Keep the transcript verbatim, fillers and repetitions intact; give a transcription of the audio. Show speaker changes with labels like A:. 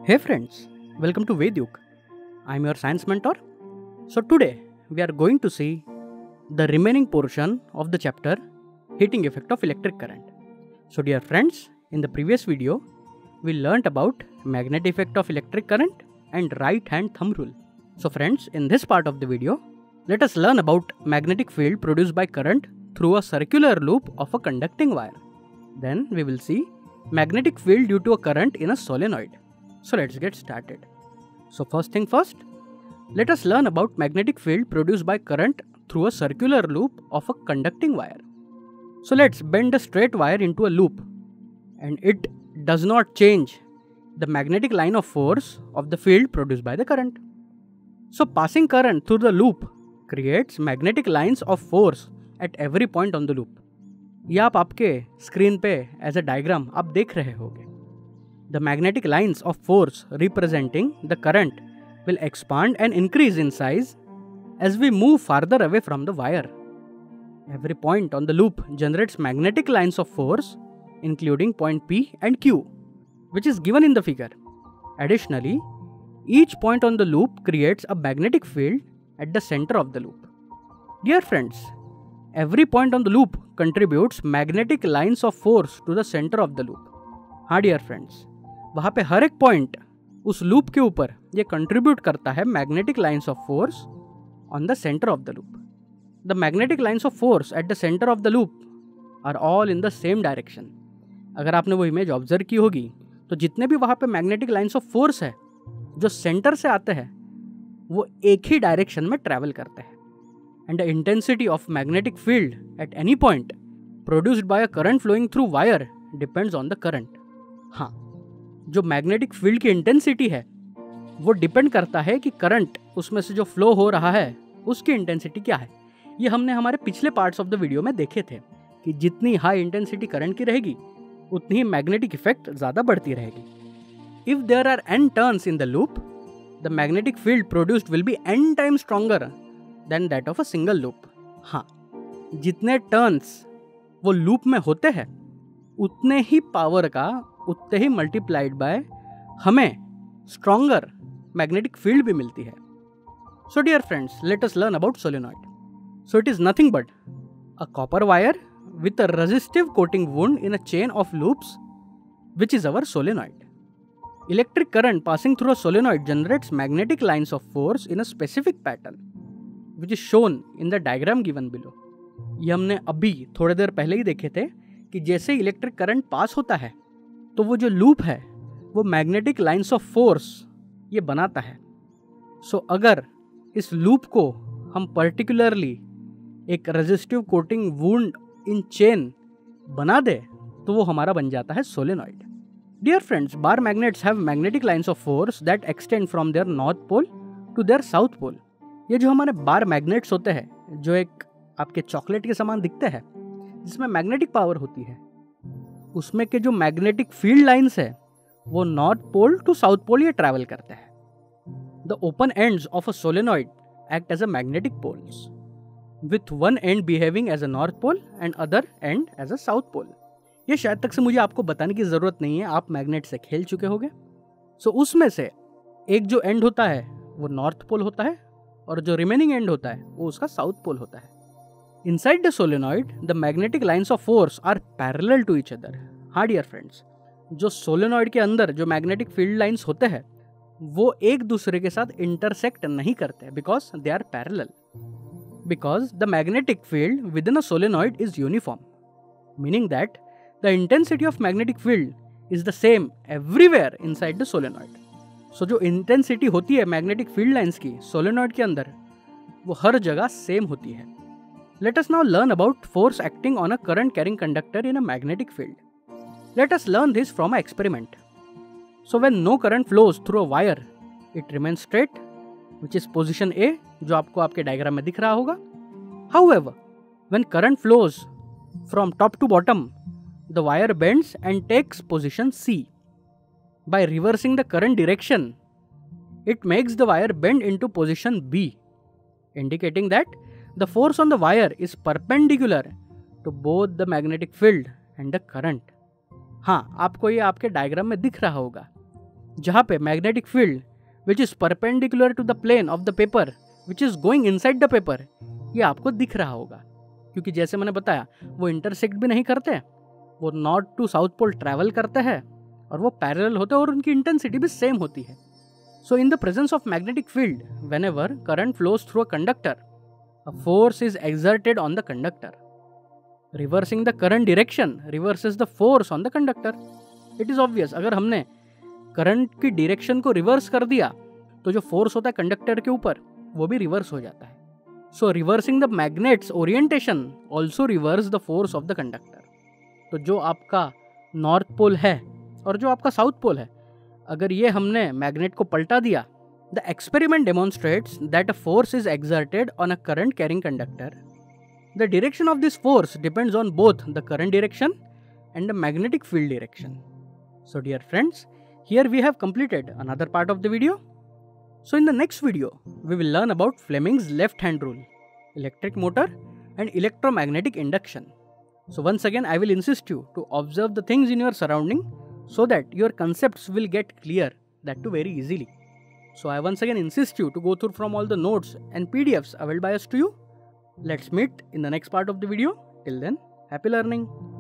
A: Hey friends, welcome to Vedyuk. I'm your science mentor. So today we are going to see the remaining portion of the chapter Heating Effect of Electric Current. So dear friends, in the previous video we learnt about magnetic effect of electric current and right hand thumb rule. So friends, in this part of the video let us learn about magnetic field produced by current through a circular loop of a conducting wire. Then we will see magnetic field due to a current in a solenoid. So let's get started. So first thing first, let us learn about magnetic field produced by current through a circular loop of a conducting wire. So let's bend a straight wire into a loop and it does not change the magnetic line of force of the field produced by the current. So passing current through the loop creates magnetic lines of force at every point on the loop. ये आप आपके screen पे as a diagram आप देख रहे होंगे. The magnetic lines of force representing the current will expand and increase in size as we move farther away from the wire. Every point on the loop generates magnetic lines of force including point P and Q, which is given in the figure. Additionally, each point on the loop creates a magnetic field at the center of the loop. Dear friends, every point on the loop contributes magnetic lines of force to the center of the loop. हाँ dear friends, वहाँ पे हर एक point उस loop के ऊपर ये contribute करता है magnetic lines of force on the centre of the loop. The magnetic lines of force at the centre of the loop are all in the same direction. अगर आपने वो इमेज ऑब्जर्व की होगी तो जितने भी वहाँ पे मैग्नेटिक लाइंस ऑफ फोर्स है जो सेंटर से आते हैं वो एक ही डायरेक्शन में ट्रैवल करते हैं. And the intensity of magnetic field at any point produced by a current flowing through wire depends on the current. हाँ, जो मैग्नेटिक फील्ड की इंटेंसिटी है वो डिपेंड करता है कि करंट उसमें से जो फ्लो हो रहा है उसकी इंटेंसिटी क्या है. ये हमने हमारे पिछले पार्ट्स ऑफ द वीडियो में देखे थे कि जितनी हाई इंटेंसिटी करंट की रहेगी उतनी ही मैग्नेटिक इफेक्ट ज़्यादा बढ़ती रहेगी. If there are N turns in the loop the magnetic field produced will be N times stronger than that of a single loop. हाँ, जितने टर्न्स वो लूप में होते हैं उतने ही पावर का उतने ही मल्टीप्लाइड बाय हमें स्ट्रॉन्गर मैग्नेटिक फील्ड भी मिलती है. So dear friends, let us learn about solenoid. So it is nothing but a copper wire with a resistive coating wound in a chain of loops which is our solenoid. Electric current passing through a solenoid generates magnetic lines of force in a specific pattern which is shown in the diagram given below. ये हमने अभी थोड़ी देर पहले ही देखे थे कि जैसे electric current pass होता है तो वो जो लूप है वो मैग्नेटिक लाइंस ऑफ फोर्स ये बनाता है. सो so, अगर इस लूप को हम पर्टिकुलरली एक resistive coating wound in chain बना दे तो वो हमारा बन जाता है solenoid. Dear friends, bar magnets have magnetic lines of force that extend from their north pole to their south pole. ये जो हमारे बार मैग्नेट्स होते हैं जो एक आपके चॉकलेट के समान दिखते हैं जिसमें मैग्नेटिक पावर होती है, उसमें के जो मैग्नेटिक फील्ड लाइंस है वो north pole to south pole ये ट्रैवल करते हैं. The open ends of a solenoid act as a magnetic poles with one end behaving as a north pole and other end as a south pole. ये शायद तक से मुझे आपको बताने की ज़रूरत नहीं है, आप मैग्नेट से खेल चुके होंगे. सो so, उसमें से एक जो एंड होता है वो नॉर्थ पोल होता है और जो रिमेनिंग एंड होता है वो उसका साउथ पोल होता है. Inside the solenoid, the magnetic lines of force are parallel to each other. हाँ डियर फ्रेंड्स, जो सोलेनॉइड के अंदर जो मैग्नेटिक फील्ड लाइंस होते हैं वो एक दूसरे के साथ इंटरसेक्ट नहीं करते because they are parallel. Because the magnetic field within a solenoid is uniform, meaning that the intensity of magnetic field is the same everywhere inside the solenoid. So जो इंटेंसिटी होती है magnetic field lines की solenoid के अंदर वो हर जगह same होती है. Let us now learn about force acting on a current carrying conductor in a magnetic field. Let us learn this from an experiment. So when no current flows through a wire, it remains straight, which is position A, जो आपको आपके diagram में दिख रहा होगा. However, when current flows from top to bottom, the wire bends and takes position C. By reversing the current direction, it makes the wire bend into position B, indicating that the force on the wire is perpendicular to both the magnetic field and the current. हाँ, आपको ये आपके diagram में दिख रहा होगा जहाँ पे magnetic field which is perpendicular to the plane of the paper which is going inside the paper, ये आपको दिख रहा होगा, क्योंकि जैसे मैंने बताया वो इंटरसेक्ट भी नहीं करते, वो north to south pole travel करते हैं और वो पैरेलल होते हैं और उनकी इंटेंसिटी भी सेम होती है। So in the presence of magnetic field, whenever current flows through a conductor, a force is exerted on the conductor. Reversing the current direction reverses the force on the conductor. It is obvious, अगर हमने current की direction को reverse कर दिया तो जो force होता है कंडक्टर के ऊपर वो भी रिवर्स हो जाता है। So reversing the magnets orientation also reverse the force of the conductor. तो जो आपका नॉर्थ पोल है और जो आपका साउथ पोल है, अगर ये हमने मैग्नेट को पलटा दिया, the experiment demonstrates that a force is exerted on a current carrying conductor. The direction of this force depends on both the current direction and the magnetic field direction. So dear friends, here we have completed another part of the video. So in the next video, we will learn about Fleming's left hand rule, electric motor and electromagnetic induction. So once again, I will insist you to observe the things in your surrounding so that your concepts will get clear, that too very easily. So I once again insist you to go through from all the notes and P D Fs available by us to you. Let's meet in the next part of the video. Till then, happy learning.